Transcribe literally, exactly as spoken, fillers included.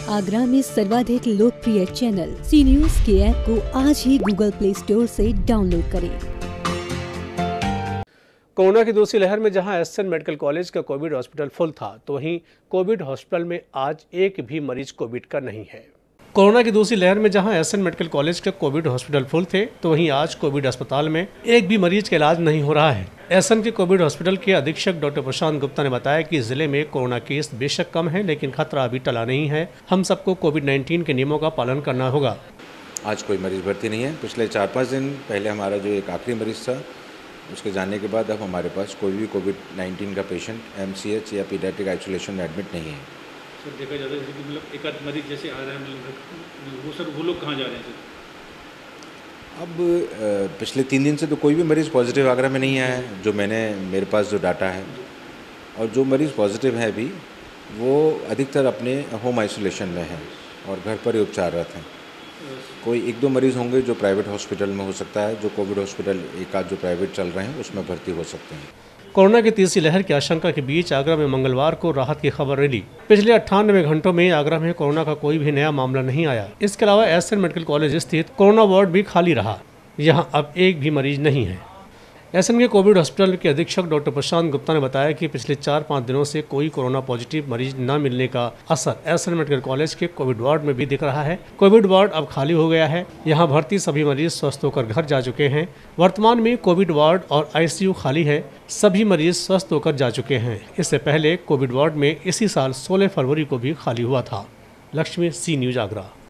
आगरा में सर्वाधिक लोकप्रिय चैनल सी न्यूज के ऐप को आज ही गूगल प्ले स्टोर से डाउनलोड करें। कोरोना की दूसरी लहर में जहां एसएन मेडिकल कॉलेज का कोविड हॉस्पिटल फुल था, तो वहीं कोविड हॉस्पिटल में आज एक भी मरीज कोविड का नहीं है। कोरोना की दूसरी लहर में जहां एसएन मेडिकल कॉलेज के कोविड हॉस्पिटल फुल थे, तो वहीं आज कोविड अस्पताल में एक भी मरीज का इलाज नहीं हो रहा है। एसएन के कोविड हॉस्पिटल के अधीक्षक डॉक्टर प्रशांत गुप्ता ने बताया कि जिले में कोरोना केस बेशक कम है, लेकिन खतरा अभी टला नहीं है। हम सबको कोविड नाइन्टीन के नियमों का पालन करना होगा। आज कोई मरीज भर्ती नहीं है। पिछले चार पाँच दिन पहले हमारा जो एक आखिरी मरीज था, उसके जाने के बाद अब हमारे पास कोई भी कोविड नाइन्टीन का पेशेंट एमसीएच या पीडियाट्रिक आइसोलेशन में एडमिट नहीं है। सर देखा जाता है कि मतलब एक आध मरीज जैसे आ रहा है, मतलब वो सर वो लोग कहाँ जा रहे हैं सर? अब पिछले तीन दिन से तो कोई भी मरीज़ पॉजिटिव आगरा में नहीं आया है, जो मैंने मेरे पास जो डाटा है। और जो मरीज़ पॉजिटिव है अभी, वो अधिकतर अपने होम आइसोलेशन में है और घर पर ही उपचाररत हैं। कोई एक दो मरीज़ होंगे जो प्राइवेट हॉस्पिटल में हो सकता है, जो कोविड हॉस्पिटल एक आध जो प्राइवेट चल रहे हैं उसमें भर्ती हो सकते हैं। कोरोना की तीसरी लहर की आशंका के बीच आगरा में मंगलवार को राहत की खबर मिली। पिछले अट्ठानवे घंटों में आगरा में कोरोना का कोई भी नया मामला नहीं आया। इसके अलावा एसएन मेडिकल कॉलेज स्थित कोरोना वार्ड भी खाली रहा। यहां अब एक भी मरीज नहीं है। एसएन के कोविड हॉस्पिटल के अधीक्षक डॉक्टर प्रशांत गुप्ता ने बताया कि पिछले चार पाँच दिनों से कोई कोरोना पॉजिटिव मरीज न मिलने का असर एसएन मेडिकल कॉलेज के कोविड वार्ड में भी दिख रहा है। कोविड वार्ड अब खाली हो गया है। यहां भर्ती सभी मरीज स्वस्थ होकर घर जा चुके हैं। वर्तमान में कोविड वार्ड और आईसीयू खाली है। सभी मरीज स्वस्थ होकर जा चुके हैं। इससे पहले कोविड वार्ड में इसी साल सोलह फरवरी को भी खाली हुआ था। Lakshmi, C news Agra.